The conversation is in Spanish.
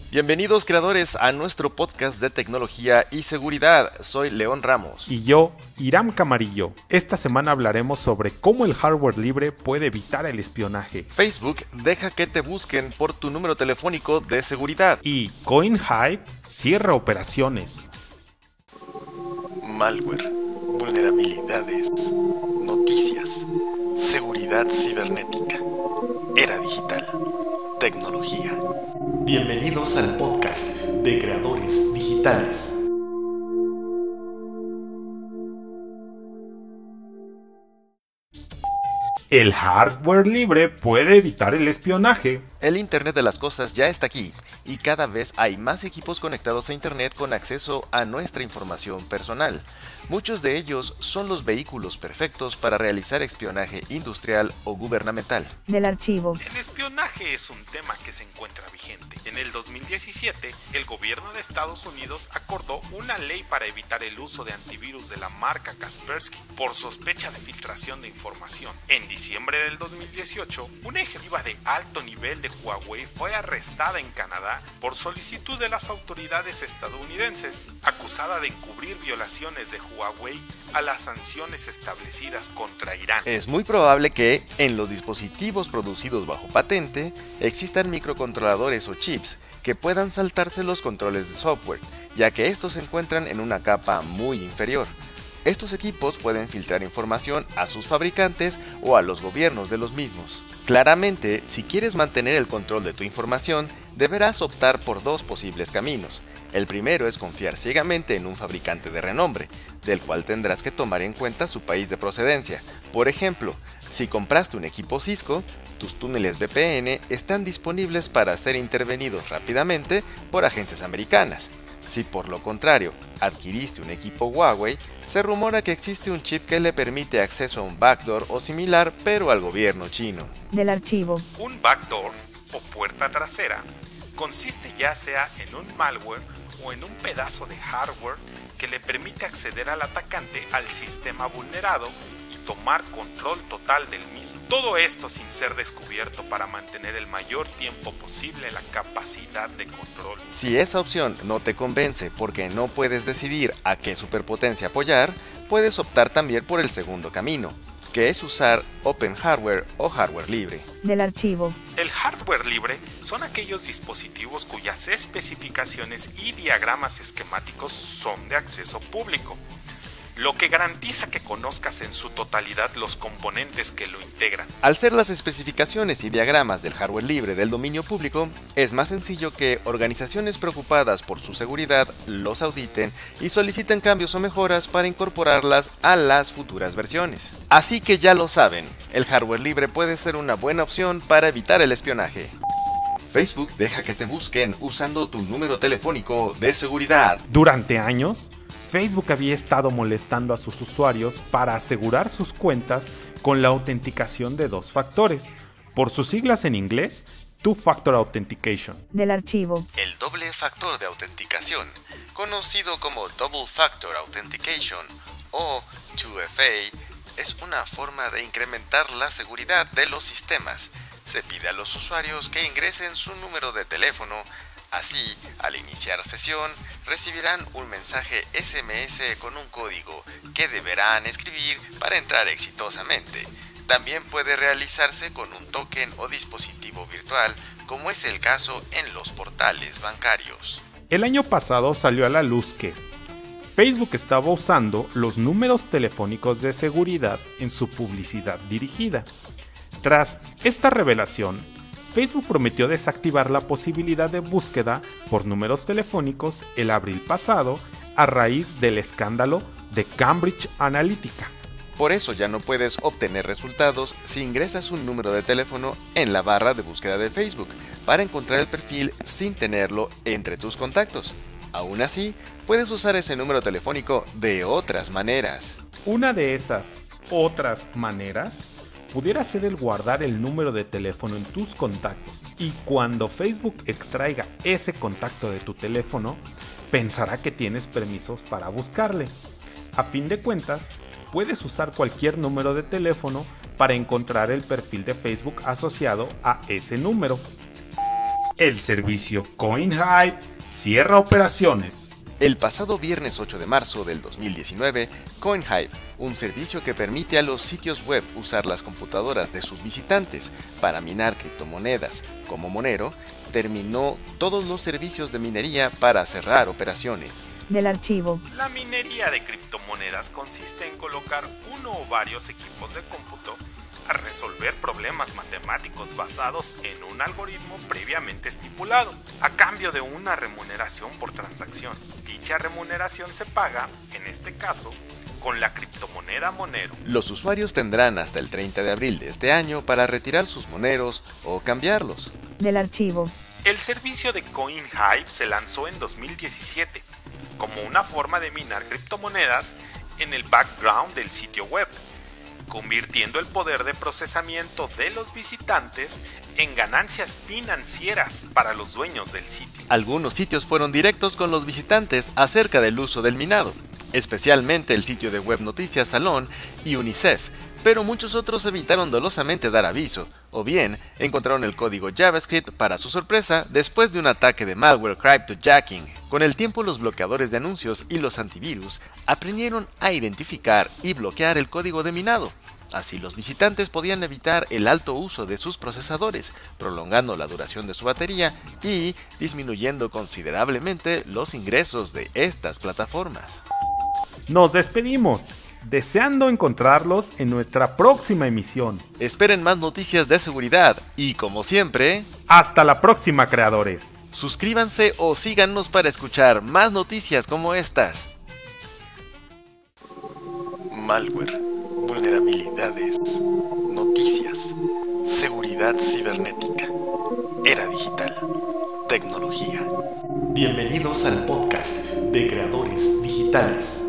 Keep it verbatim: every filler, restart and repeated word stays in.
Bienvenidos creadores a nuestro podcast de tecnología y seguridad. Soy León Ramos. Y yo, Iram Camarillo. Esta semana hablaremos sobre cómo el hardware libre puede evitar el espionaje. Facebook deja que te busquen por tu número telefónico de seguridad. Y CoinHype cierra operaciones. Malware, vulnerabilidades, noticias, seguridad cibernética, era digital, tecnología. Bienvenidos al podcast de creadores digitales. El hardware libre puede evitar el espionaje. El Internet de las cosas ya está aquí y cada vez hay más equipos conectados a Internet con acceso a nuestra información personal. Muchos de ellos son los vehículos perfectos para realizar espionaje industrial o gubernamental. Del archivo. El espionaje es un tema que se encuentra vigente. En el dos mil diecisiete, el gobierno de Estados Unidos acordó una ley para evitar el uso de antivirus de la marca Kaspersky por sospecha de filtración de información. En diciembre del dos mil dieciocho, una ejecutiva de alto nivel de Huawei fue arrestada en Canadá por solicitud de las autoridades estadounidenses, acusada de encubrir violaciones de Huawei a las sanciones establecidas contra Irán. Es muy probable que, en los dispositivos producidos bajo patente, existan microcontroladores o chips que puedan saltarse los controles de software, ya que estos se encuentran en una capa muy inferior. Estos equipos pueden filtrar información a sus fabricantes o a los gobiernos de los mismos. Claramente, si quieres mantener el control de tu información, deberás optar por dos posibles caminos. El primero es confiar ciegamente en un fabricante de renombre, del cual tendrás que tomar en cuenta su país de procedencia. Por ejemplo, si compraste un equipo Cisco, tus túneles V P N están disponibles para ser intervenidos rápidamente por agencias americanas. Si por lo contrario adquiriste un equipo Huawei, se rumora que existe un chip que le permite acceso a un backdoor o similar, pero al gobierno chino. Del archivo. Un backdoor o puerta trasera consiste ya sea en un malware o en un pedazo de hardware que le permite acceder al atacante al sistema vulnerado y tomar control total del mismo. Todo esto sin ser descubierto para mantener el mayor tiempo posible la capacidad de control. Si esa opción no te convence porque no puedes decidir a qué superpotencia apoyar, puedes optar también por el segundo camino, que es usar Open Hardware o hardware libre. Del archivo. El hardware libre son aquellos dispositivos cuyas especificaciones y diagramas esquemáticos son de acceso público, lo que garantiza que conozcas en su totalidad los componentes que lo integran. Al ser las especificaciones y diagramas del hardware libre del dominio público, es más sencillo que organizaciones preocupadas por su seguridad los auditen y soliciten cambios o mejoras para incorporarlas a las futuras versiones. Así que ya lo saben, el hardware libre puede ser una buena opción para evitar el espionaje. Facebook deja que te busquen usando tu número telefónico de seguridad. Durante años, Facebook había estado molestando a sus usuarios para asegurar sus cuentas con la autenticación de dos factores, por sus siglas en inglés, Two Factor Authentication. Del archivo. El doble factor de autenticación, conocido como Double Factor Authentication o dos F A, es una forma de incrementar la seguridad de los sistemas. Se pide a los usuarios que ingresen su número de teléfono. Así, al iniciar sesión, recibirán un mensaje S M S con un código que deberán escribir para entrar exitosamente. También puede realizarse con un token o dispositivo virtual, como es el caso en los portales bancarios. El año pasado salió a la luz que Facebook estaba usando los números telefónicos de seguridad en su publicidad dirigida. Tras esta revelación, Facebook prometió desactivar la posibilidad de búsqueda por números telefónicos el abril pasado a raíz del escándalo de Cambridge Analytica. Por eso ya no puedes obtener resultados si ingresas un número de teléfono en la barra de búsqueda de Facebook para encontrar el perfil sin tenerlo entre tus contactos. Aún así, puedes usar ese número telefónico de otras maneras. Una de esas otras maneras pudiera ser el guardar el número de teléfono en tus contactos, y cuando Facebook extraiga ese contacto de tu teléfono, pensará que tienes permisos para buscarle. A fin de cuentas, puedes usar cualquier número de teléfono para encontrar el perfil de Facebook asociado a ese número. El servicio CoinHive cierra operaciones. El pasado viernes ocho de marzo del dos mil diecinueve, CoinHive, un servicio que permite a los sitios web usar las computadoras de sus visitantes para minar criptomonedas como Monero, terminó todos los servicios de minería para cerrar operaciones. Del archivo. La minería de criptomonedas consiste en colocar uno o varios equipos de cómputo a resolver problemas matemáticos basados en un algoritmo previamente estipulado, a cambio de una remuneración por transacción. Dicha remuneración se paga, en este caso, con la criptomoneda Monero. Los usuarios tendrán hasta el treinta de abril de este año para retirar sus moneros o cambiarlos. Del archivo. El servicio de CoinHive se lanzó en dos mil diecisiete como una forma de minar criptomonedas en el background del sitio web, convirtiendo el poder de procesamiento de los visitantes en ganancias financieras para los dueños del sitio. Algunos sitios fueron directos con los visitantes acerca del uso del minado, especialmente el sitio de web noticias Salon y UNICEF, pero muchos otros evitaron dolosamente dar aviso, o bien encontraron el código JavaScript para su sorpresa después de un ataque de malware cryptojacking. Con el tiempo, los bloqueadores de anuncios y los antivirus aprendieron a identificar y bloquear el código de minado. Así los visitantes podían evitar el alto uso de sus procesadores, prolongando la duración de su batería y disminuyendo considerablemente los ingresos de estas plataformas. Nos despedimos, deseando encontrarlos en nuestra próxima emisión. Esperen más noticias de seguridad y, como siempre, hasta la próxima, creadores. Suscríbanse o síganos para escuchar más noticias como estas. Malware, vulnerabilidades, noticias, seguridad cibernética, era digital, tecnología. Bienvenidos al podcast de Creadores Digitales.